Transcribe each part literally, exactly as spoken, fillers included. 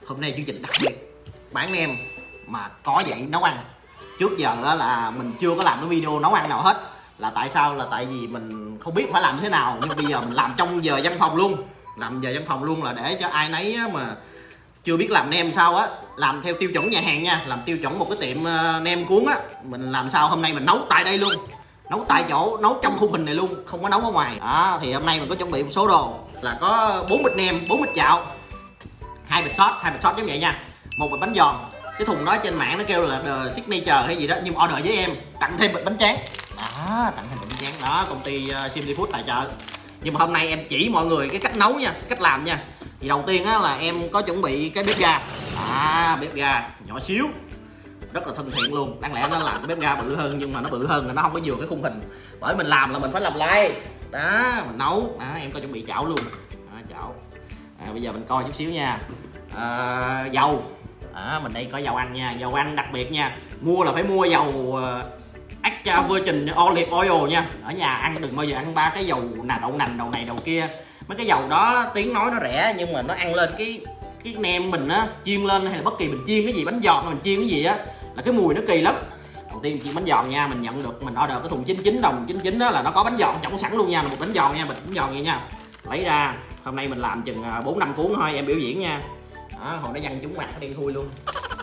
Hôm nay chương trình đặc biệt bán nem mà có dạy nấu ăn. Trước giờ là mình chưa có làm cái video nấu ăn nào hết. Là tại sao? Là tại vì mình không biết phải làm như thế nào. Nhưng bây giờ mình làm trong giờ văn phòng luôn. Làm giờ văn phòng luôn là để cho ai nấy mà chưa biết làm nem sao á, làm theo tiêu chuẩn nhà hàng nha. Làm tiêu chuẩn một cái tiệm nem cuốn á. Mình làm sao hôm nay mình nấu tại đây luôn, nấu tại chỗ, nấu trong khung hình này luôn, không có nấu ở ngoài đó. Thì hôm nay mình có chuẩn bị một số đồ là có bốn bịch nem, bốn bịch chảo, hai bịch sốt, hai bịch sốt giống vậy nha, một bịch bánh giòn. Cái thùng đó trên mạng nó kêu là The Signature hay gì đó, nhưng order với em tặng thêm bịch bánh tráng đó, tặng thêm bịch bánh tráng đó, công ty uh, Simply Food tài trợ. Nhưng mà hôm nay em chỉ mọi người cái cách nấu nha, cách làm nha. Thì đầu tiên á là em có chuẩn bị cái bếp ga, à, bếp ga nhỏ xíu, rất là thân thiện luôn. Đáng lẽ nó là cái bếp ga bự hơn nhưng mà nó bự hơn là nó không có vừa cái khung hình. Bởi mình làm là mình phải làm like đó, mình nấu đó. Em có chuẩn bị chảo luôn đó, chảo. À, bây giờ mình coi chút xíu nha. À, dầu đó, mình đây có dầu ăn nha, dầu ăn đặc biệt nha. Mua là phải mua dầu uh, extra virgin olive oil nha. Ở nhà ăn đừng bao giờ ăn ba cái dầu nào đậu nành đầu này đầu kia. Mấy cái dầu đó tiếng nói nó rẻ nhưng mà nó ăn lên cái cái nem mình á, chiên lên hay là bất kỳ mình chiên cái gì, bánh giòn hay mình chiên cái gì á, là cái mùi nó kỳ lắm. Đầu tiên chiên bánh giòn nha, mình nhận được, mình order cái thùng chín mươi chín đồng chín mươi chín đó là nó có bánh giòn trỏng sẵn luôn nha, là một bánh giòn nha, bịch bánh giòn vậy nha. Lấy ra, hôm nay mình làm chừng bốn năm cuốn thôi, em biểu diễn nha. Đó, hồi nó văng trúng mặt nó đen thui luôn.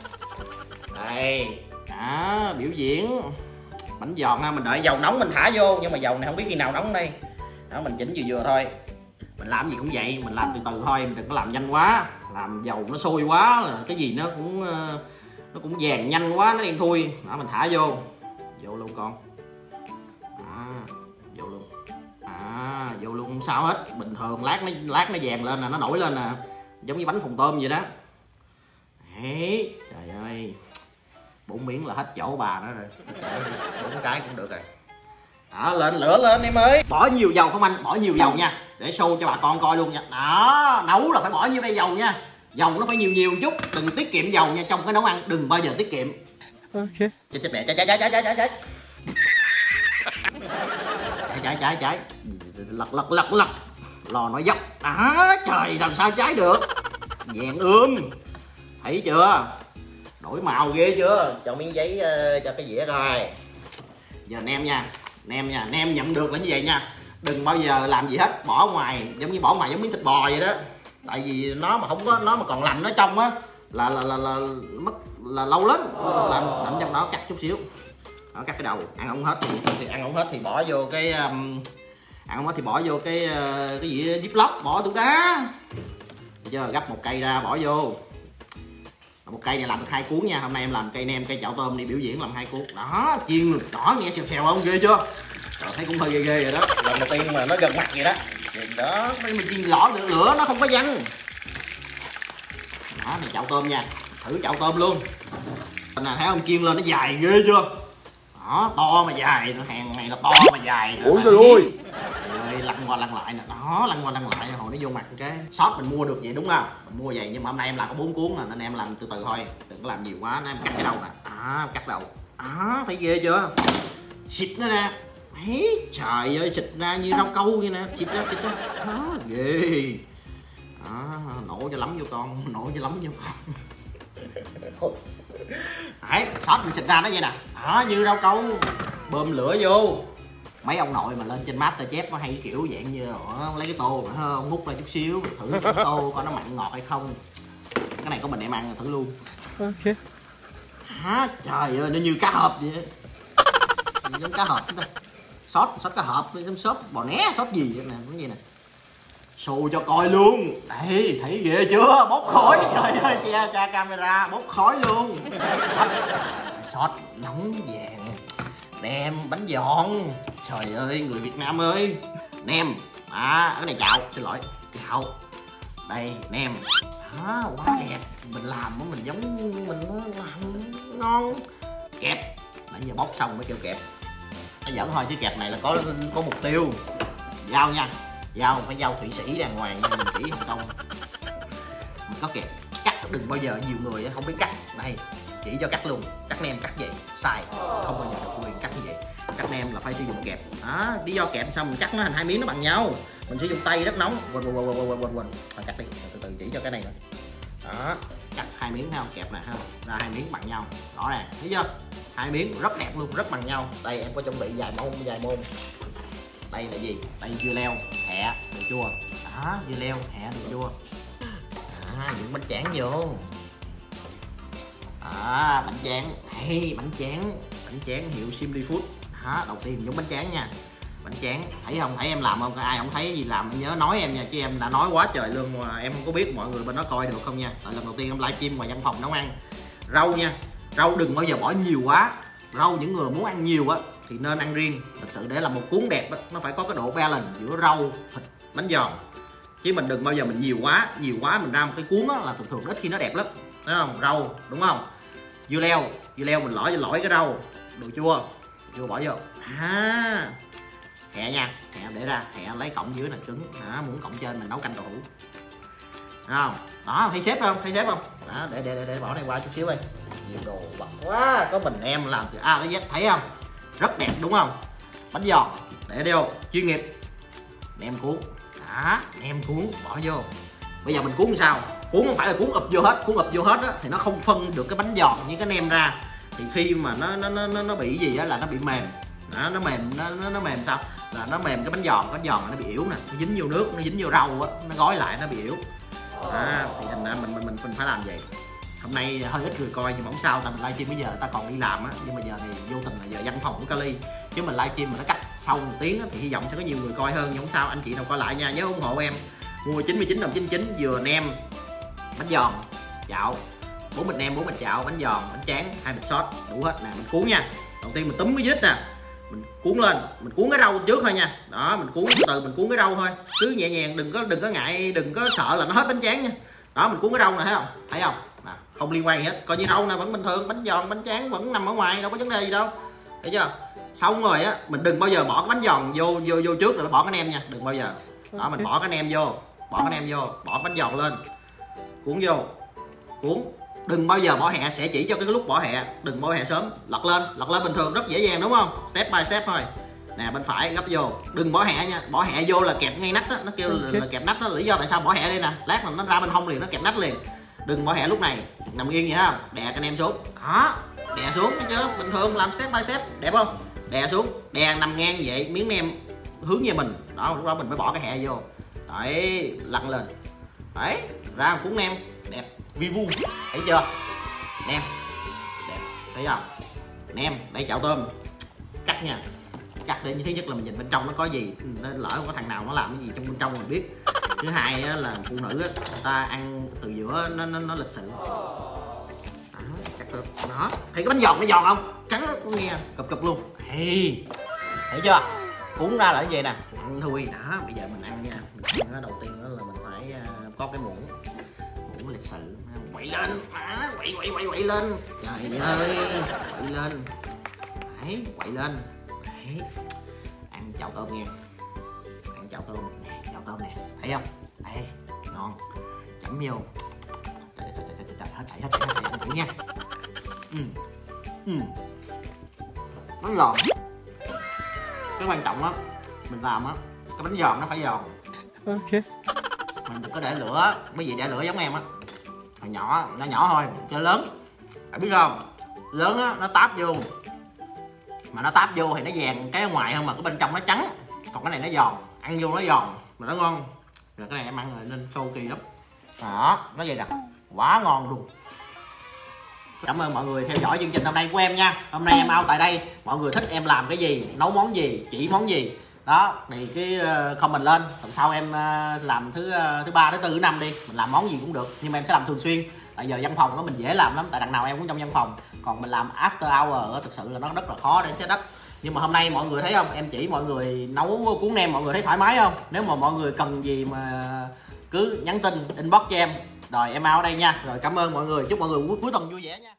Đây, đó, biểu diễn bánh giòn ha. Mình đợi dầu nóng mình thả vô, nhưng mà dầu này không biết khi nào nóng đây. Đó, mình chỉnh vừa vừa thôi. Mình làm gì cũng vậy, mình làm từ từ thôi, mình đừng có làm nhanh quá, làm dầu nó sôi quá là cái gì nó cũng nó cũng vàng nhanh quá, nó đen thui. Đó, mình thả vô, vô luôn con. Đó, vô luôn. À, vô luôn không sao hết, bình thường lát nó lát nó vàng lên là nó nổi lên nè, giống như bánh phồng tôm vậy đó. Đấy, trời ơi, bốn miếng là hết chỗ bà đó rồi, bốn cái cũng được rồi. Đó, lên lửa lên em ơi. Bỏ nhiều dầu không anh? Bỏ nhiều dầu nha, để show cho bà con coi luôn nha. Đó, nấu là phải bỏ nhiêu đây dầu nha. Dầu nó phải nhiều nhiều một chút, đừng tiết kiệm dầu nha, trong cái nấu ăn đừng bao giờ tiết kiệm. Ok. Chết chết mẹ, cháy cháy cháy cháy cháy cháy cháy cháy cháy cháy lật lật lật lật lò nó dốc. Đó, trời, làm sao cháy được, vàng ươm, thấy chưa, đổi màu ghê chưa. Cho miếng giấy uh, cho cái dĩa coi. Giờ nem nha, nem nha, nem nhận được là như vậy nha, đừng bao giờ làm gì hết, bỏ ngoài, giống như bỏ ngoài giống miếng thịt bò vậy đó. Tại vì nó mà không có, nó mà còn lạnh ở trong á là là là, là mất là lâu lắm. Làm lạnh trong đó, cắt chút xíu đó, cắt cái đầu. Ăn không hết thì, thì ăn không hết thì bỏ vô cái um, ăn không hết thì bỏ vô cái uh, cái gì ziploc, bỏ tủ đá. Được chưa? Gấp một cây ra bỏ vô. Một cây này làm được hai cuốn nha. Hôm nay em làm cây nem, cây chảo tôm đi biểu diễn làm hai cuốn. Đó, chiên được đỏ nghe xèo xèo không, ghê chưa? Trời, thấy cũng hơi ghê ghê rồi đó. Lần đầu tiên mà nó gần mặt vậy đó. Đó, mình chiên lỏ lửa, lửa nó không có văng. Đó, này chảo tôm nha. Thử chảo tôm luôn. Nè, thấy không, chiên lên nó dài ghê chưa? Đó, to mà dài, hàng này là to mà dài. Ôi trời ơi. Rồi lăn qua lăn lại nè, đó, lăn qua lăn lại hồi nó vô mặt cái. Sốt mình mua được vậy đúng không? Mình mua vậy nhưng mà hôm nay em làm có bốn cuốn nè, nên em làm từ từ thôi, đừng có làm nhiều quá. Nên em cắt cái đầu nè, à, cắt đầu. Đó, thấy ghê chưa? Xịt nó ra. Đấy, trời ơi, xịt ra như rau câu vậy nè, xịt ra, xịt ra. Đó, ghê. Đó, nổ cho lắm vô con, nổ cho lắm vô con. Đấy, sốt mình xịt ra nó vậy nè, đó, như rau câu, bơm lửa vô. Mấy ông nội mà lên trên MasterChef nó hay cái kiểu dạng như đó, lấy cái tô mà không múc ra chút xíu, thử cái tô coi nó mặn ngọt hay không. Cái này có mình em ăn thử luôn. Ok. Hả, trời ơi, nó như cá hộp vậy, giống cá hộp chúng ta. Sốt, sốt cá hộp, giống sốt bò né, sốt gì vậy nè, cái gì nè. Xù cho coi luôn. Đây, thấy ghê chưa? Bốc khói, trời ơi, che cha camera, bốc khói luôn. Sốt nóng vàng. Nem, bánh giòn. Trời ơi, người Việt Nam ơi. Nem, à, cái này chảo, xin lỗi, chảo. Đây, nem. Đó, quá đẹp. Mình làm mình giống mình làm ngon. Kẹp. Nãy giờ bóc xong mới kêu kẹp. Nó giỡn thôi chứ kẹp này là có có mục tiêu. Dao nha. Dao phải dao Thụy Sĩ đàng hoàng nha, mình chỉ Hồng Kông. Mình có kẹp. Cắt đừng bao giờ nhiều người không biết cắt. Đây, chỉ cho cắt luôn. Cắt nem cắt vậy, sai. Không bao giờ được quyền cắt như vậy. Cắt nem là phải sử dụng kẹp. Đó, lý do kẹp xong mình cắt nó thành hai miếng nó bằng nhau. Mình sử dụng tay rất nóng. Quỳnh quỳnh quỳnh quỳnh quỳnh quỳnh. Thôi cắt đi, từ từ chỉ cho cái này nữa. Đó, cắt hai miếng thấy không, kẹp nè, thấy không, ra hai miếng bằng nhau rõ ràng, thấy chưa, hai miếng rất đẹp luôn, rất bằng nhau. Đây em có chuẩn bị vài môn vài môn. Đây là gì, đây dưa leo hẹ đồ chua đó, dưa leo hẹ đồ chua à, những bánh tráng vô à, bánh tráng hey, bánh tráng bánh tráng hiệu Simply Food đó. Đầu tiên giống bánh tráng nha, bánh tráng thấy không, thấy em làm không, ai không thấy gì làm em nhớ nói em nha, chứ em đã nói quá trời luôn mà em không có biết mọi người bên đó coi được không nha. Tại lần đầu tiên em livestream ngoài văn phòng nấu ăn. Rau nha, rau đừng bao giờ bỏ nhiều quá, rau những người muốn ăn nhiều á thì nên ăn riêng. Thật sự để làm một cuốn đẹp á, nó phải có cái độ balance giữa rau, thịt, bánh giòn, chứ mình đừng bao giờ mình nhiều quá, nhiều quá mình ra một cái cuốn á là thường thường ít khi nó đẹp lắm, thấy không, rau đúng không, dưa leo, dưa leo mình lõi lõi cái rau, đồ chua, chua bỏ vô à, hẹ nha, hẹ để ra, hẹ lấy cọng dưới là cứng đó, muốn cọng trên mình nấu canh đậu hũ, thấy không, đó thấy xếp không, thấy xếp không, đó để để để, để bỏ này qua chút xíu đi, nhiều đồ bật quá, có mình em làm từ A tới Z, thấy không, rất đẹp đúng không, bánh giòn để vô chuyên nghiệp, nem cuốn đó, nem cuốn bỏ vô. Bây giờ mình cuốn sao, cuốn không phải là cuốn ụp vô hết, cuốn ụp vô hết á thì nó không phân được cái bánh giòn với cái nem ra, thì khi mà nó nó nó nó bị gì á là nó bị mềm đó, nó mềm nó, nó nó mềm sao là nó mềm cái bánh giòn, bánh giòn nó bị yếu nè, nó dính vô nước, nó dính vô rau á, nó gói lại nó bị yếu à, thì thành ra mình mình mình mình phải làm vậy. Hôm nay hơi ít người coi nhưng mà không sao, tại mình livestream bây giờ ta còn đi làm á, nhưng mà giờ thì vô tình là giờ văn phòng của Cali, chứ mình livestream mà nó cắt sau một tiếng á, thì hy vọng sẽ có nhiều người coi hơn, nhưng không sao, anh chị nào coi lại nha, nhớ ủng hộ em. Mua chín mươi chín đồng chín mươi chín, vừa nem, bánh giòn, chạo, bốn bịch nem, bốn bịch chạo, bánh giòn, bánh tráng, hai bịch sốt, đủ hết nè. Mình cuốn nha, đầu tiên mình túm cái dít nè, mình cuốn lên, mình cuốn cái rau trước thôi nha, đó mình cuốn từ từ, mình cuốn cái rau thôi, cứ nhẹ nhàng, đừng có đừng có ngại, đừng có sợ là nó hết bánh tráng nha. Đó mình cuốn cái rau này thấy không, thấy không, nè, không liên quan gì hết, coi như rau này vẫn bình thường, bánh giòn, bánh tráng vẫn nằm ở ngoài, đâu có vấn đề gì đâu, thấy chưa. Xong rồi á, mình đừng bao giờ bỏ cái bánh giòn vô vô vô trước rồi bỏ cái nem nha, đừng bao giờ. Đó mình bỏ cái nem vô, bỏ cái nem vô, bỏ bánh giòn lên, cuốn vô, cuốn, đừng bao giờ bỏ hẹ, sẽ chỉ cho cái lúc bỏ hẹ, đừng bỏ hẹ sớm, lật lên, lật lên bình thường rất dễ dàng đúng không, step by step thôi. Nè bên phải gấp vô, đừng bỏ hẹ nha, bỏ hẹ vô là kẹp ngay nách đó, nó kêu là, là kẹp nách đó, lý do tại sao bỏ hẹ đây nè, lát mà nó ra bên hông liền nó kẹp nách liền. Đừng bỏ hẹ lúc này, nằm yên vậy không, đè cái nem xuống, đó, đè xuống thấy chưa, bình thường làm step by step, đẹp không, đè xuống, đè nằm ngang vậy, miếng nem hướng về mình, đó lúc đó mình mới bỏ cái hẹ vô, đấy, lăn lên, đấy, ra một cuốn nem đẹp, vi vu, thấy chưa, nem, đẹp, thấy không, nem, đây chảo tôm, cắt nha, cắt để như thứ nhất là mình nhìn bên trong nó có gì, nên lỡ có thằng nào nó làm cái gì trong bên trong mình biết. Thứ hai á, là phụ nữ á, người ta ăn từ giữa nó nó, nó lịch sự. Đó, cắt tôm, đó, thấy cái bánh giòn nó giòn không, cắn nó nghe cụp cụp luôn, hey, thấy chưa, cuốn ra là cái gì nè, ăn thui đó. Bây giờ mình ăn nha, mình ăn đầu tiên đó là mình phải uh, có cái muỗng, muỗng lịch sự, quậy lên, à, quậy quậy quậy quậy lên, trời ơi, quậy lên, đấy, quậy lên, đấy, ăn chảo tôm nha, ăn chảo tôm nè, chảo tôm nè, thấy không, đây, ngon, chấm vô, trời trời trời trời, hết chảy hết chảy hết chảy, ăn thử nha, ừ, ừ, nó giòn. Cái quan trọng á, mình làm á, cái bánh giòn nó phải giòn. Ok. Mình đừng có để lửa, mấy gì để lửa giống em á, hồi nhỏ, nó nhỏ thôi, cho lớn, bạn biết không? Lớn á, nó táp vô, mà nó táp vô thì nó vàng cái ở ngoài không, mà cái bên trong nó trắng, còn cái này nó giòn, ăn vô nó giòn, mà nó ngon. Rồi cái này em ăn rồi nên sâu kỳ lắm. Đó, nó vậy nè, quá ngon luôn. Cảm ơn mọi người theo dõi chương trình hôm nay của em nha. Hôm nay em out tại đây, mọi người thích em làm cái gì, nấu món gì, chỉ món gì đó thì cái comment lên. Tuần sau em làm thứ thứ ba, thứ tư, thứ năm đi, mình làm món gì cũng được, nhưng mà em sẽ làm thường xuyên. Tại giờ văn phòng đó mình dễ làm lắm, tại đằng nào em cũng trong văn phòng. Còn mình làm after hour đó, thực sự là nó rất là khó để set up. Nhưng mà hôm nay mọi người thấy không, em chỉ mọi người nấu cuốn nem, mọi người thấy thoải mái không? Nếu mà mọi người cần gì mà cứ nhắn tin inbox cho em. Rồi em out ở đây nha. Rồi cảm ơn mọi người, chúc mọi người cuối, cuối tuần vui vẻ nha.